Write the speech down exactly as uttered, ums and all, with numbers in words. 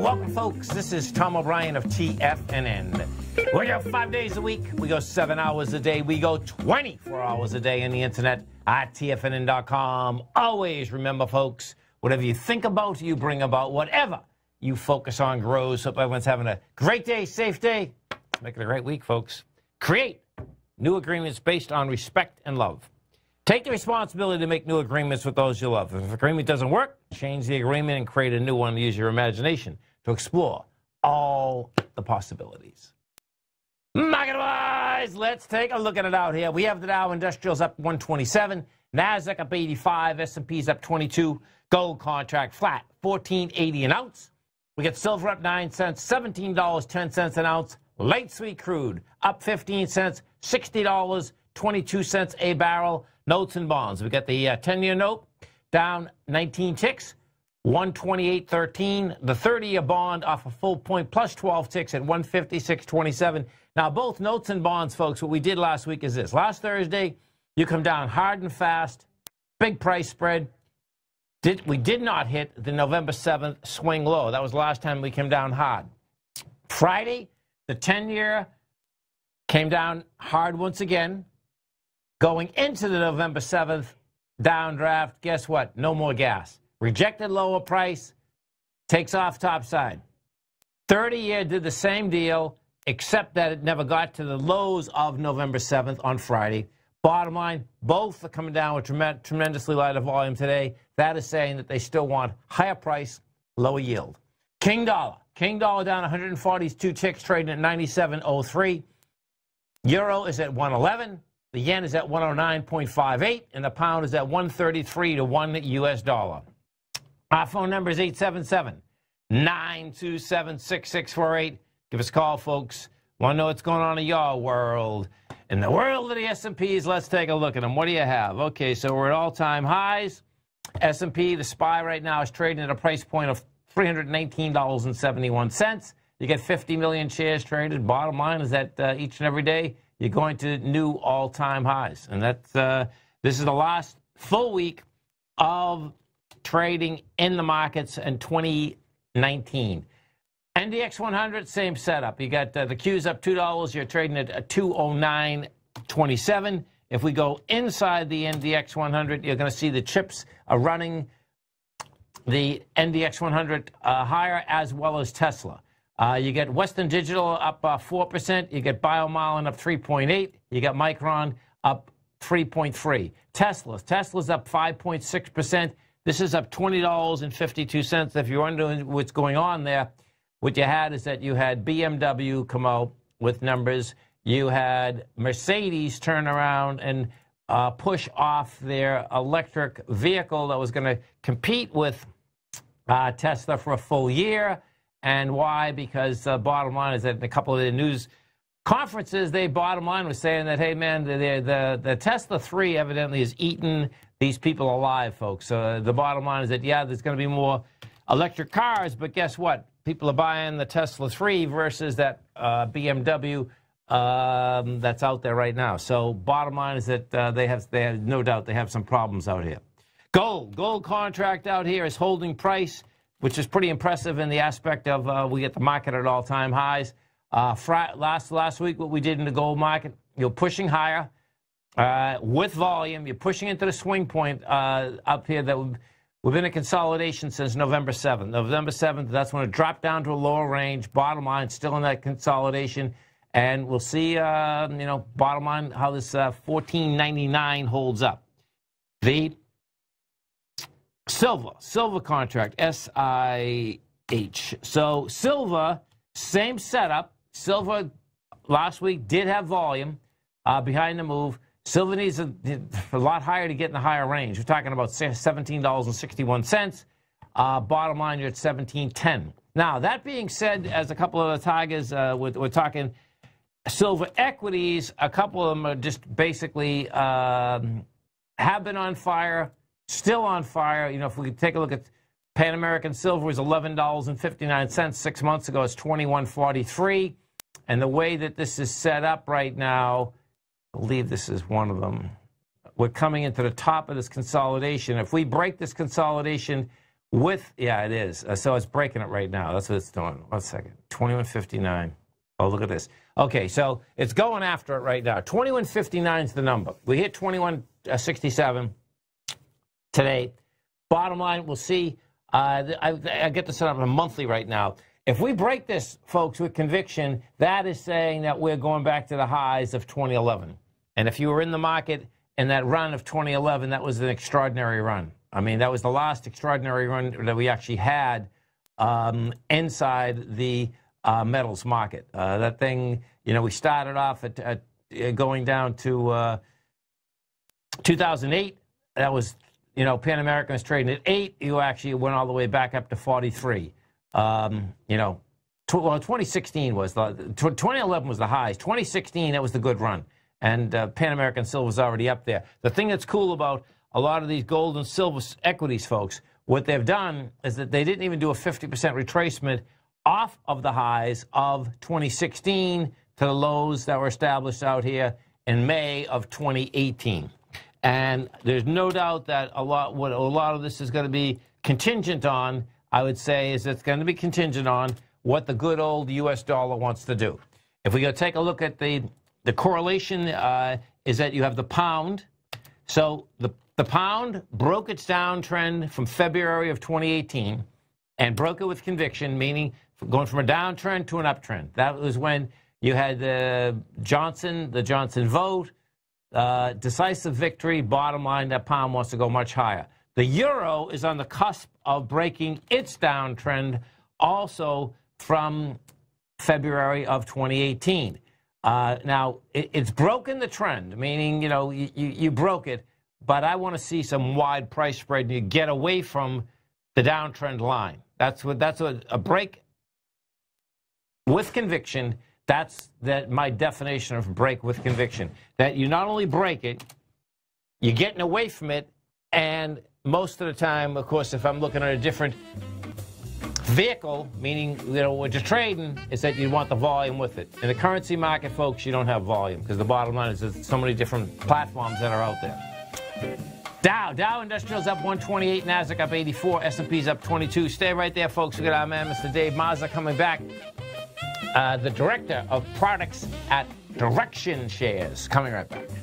Welcome, folks. This is Tom O'Brien of T F N N. We're here five days a week. We go seven hours a day. We go twenty-four hours a day on the internet at T F N N dot com. Always remember, folks, whatever you think about, you bring about. Whatever you focus on grows. Hope everyone's having a great day, safe day. Make it a great week, folks. Create new agreements based on respect and love. Take the responsibility to make new agreements with those you love. If an agreement doesn't work, change the agreement and create a new one. Use your imagination to explore all the possibilities. Market-wise, let's take a look at it out here. We have the Dow Industrials up one twenty-seven, NASDAQ up eighty-five, S and P's up twenty-two, gold contract flat, fourteen eighty an ounce. We get silver up nine cents, seventeen dollars and ten cents an ounce. Light sweet crude up fifteen cents, sixty dollars and twenty-two cents a barrel. Notes and bonds. We got the uh, ten-year note down nineteen ticks, one twenty-eight thirteen. The thirty-year bond off a full point plus twelve ticks at one fifty-six twenty-seven. Now, both notes and bonds, folks, what we did last week is this. Last Thursday, you come down hard and fast, big price spread. Did, we did not hit the November seventh swing low. That was the last time we came down hard. Friday, the ten-year came down hard once again. Going into the November seventh downdraft, guess what? No more gas. Rejected lower price, takes off topside. thirty-year did the same deal, except that it never got to the lows of November seventh on Friday. Bottom line, both are coming down with trem tremendously lighter volume today. That is saying that they still want higher price, lower yield. King dollar. King dollar down one hundred forty-two ticks, trading at ninety-seven oh three. Euro is at one eleven. The yen is at one oh nine point five eight, and the pound is at one thirty-three to one U S dollar. Our phone number is eight seven seven, nine two seven, six six four eight. Give us a call, folks. Want to know what's going on in your world? In the world of the S and Ps, let's take a look at them. What do you have? Okay, so we're at all-time highs. S and P, the S P Y right now is trading at a price point of three hundred nineteen dollars and seventy-one cents. You get fifty million shares traded. Bottom line is that uh, each and every day, you're going to new all-time highs. And that's, uh, this is the last full week of trading in the markets in twenty nineteen. N D X one hundred, same setup. You got uh, the Q's up two dollars. You're trading at two oh nine twenty-seven. If we go inside the N D X one hundred, you're going to see the chips are running the N D X one hundred uh, higher, as well as Tesla. Uh, you get Western Digital up uh, four percent. You get BioMolin up three point eight. You got Micron up three point three. Tesla. Tesla's up five point six percent. This is up twenty dollars and fifty-two cents. If you're wondering what's going on there, what you had is that you had B M W come out with numbers. You had Mercedes turn around and uh, push off their electric vehicle that was going to compete with uh, Tesla for a full year. And why? Because the uh, bottom line is that in a couple of the news conferences, they bottom line was saying that, hey, man, the, the, the Tesla three evidently has eaten these people alive, folks. So uh, the bottom line is that, yeah, there's going to be more electric cars, but guess what? People are buying the Tesla three versus that uh, B M W um, that's out there right now. So bottom line is that uh, they have, they have, no doubt, they have some problems out here. Gold. Gold contract out here is holding price, which is pretty impressive in the aspect of uh, we get the market at all-time highs. Uh, last last week, what we did in the gold market, you're pushing higher uh, with volume. You're pushing into the swing point uh, up here that we've, we've been in consolidation since November seventh. November seventh, that's when it dropped down to a lower range. Bottom line, still in that consolidation. And we'll see, uh, you know, bottom line, how this uh, fourteen ninety-nine holds up. The Silver, silver contract, S I H. So silver, same setup. Silver last week did have volume uh, behind the move. Silver needs a, a lot higher to get in the higher range. We're talking about seventeen dollars and sixty-one cents. Uh, bottom line, you're at seventeen ten. Now, that being said, as a couple of the tigers, uh, we're, we're talking silver equities. A couple of them are just basically um, have been on fire. Still on fire. You know, if we could take a look at Pan American Silver, was eleven dollars and fifty-nine cents. Six months ago, it's twenty-one forty-three. And the way that this is set up right now, I believe this is one of them. We're coming into the top of this consolidation. If we break this consolidation, with, yeah, it is. Uh, so it's breaking it right now. That's what it's doing. One second. twenty-one fifty-nine. Oh, look at this. Okay, so it's going after it right now. twenty-one fifty-nine is the number. We hit twenty-one sixty-seven today. Bottom line, we'll see. Uh, I, I get this set up on a monthly right now. If we break this, folks, with conviction, that is saying that we're going back to the highs of twenty eleven. And if you were in the market in that run of twenty eleven, that was an extraordinary run. I mean, that was the last extraordinary run that we actually had um, inside the uh, metals market. Uh, that thing, you know, we started off at, at uh, going down to uh, two thousand eight. That was, you know, Pan American was trading at eight. You actually went all the way back up to forty-three. Um, you know, tw well, twenty sixteen was the, twenty eleven was the highs. twenty sixteen, that was the good run. And uh, Pan American Silver was already up there. The thing that's cool about a lot of these gold and silver equities, folks, what they've done is that they didn't even do a fifty percent retracement off of the highs of twenty sixteen to the lows that were established out here in May of twenty eighteen. And there's no doubt that a lot, what a lot of this is going to be contingent on, I would say, is it's going to be contingent on what the good old U S dollar wants to do. If we go take a look at the, the correlation, uh, is that you have the pound. So the, the pound broke its downtrend from February of twenty eighteen and broke it with conviction, meaning going from a downtrend to an uptrend. That was when you had the Johnson, the Johnson vote, uh, decisive victory. Bottom line, that pound wants to go much higher. The euro is on the cusp of breaking its downtrend also from February of twenty eighteen. Uh, now, it, it's broken the trend, meaning, you know, you, you, you broke it, but I want to see some wide price spread and you get away from the downtrend line. That's what, that's what a break with conviction, that's that my definition of break with conviction. That you not only break it, you're getting away from it, and most of the time, of course, if I'm looking at a different vehicle, meaning, you know, what you're trading, is that you want the volume with it. In the currency market, folks, you don't have volume because the bottom line is there's so many different platforms that are out there. Dow, Dow Industrials up one twenty-eight, NASDAQ up eighty-four, S and P's up twenty-two. Stay right there, folks. We got our man, Mister Dave Mazza, coming back. Uh, the director of products at Direction Shares. Coming right back.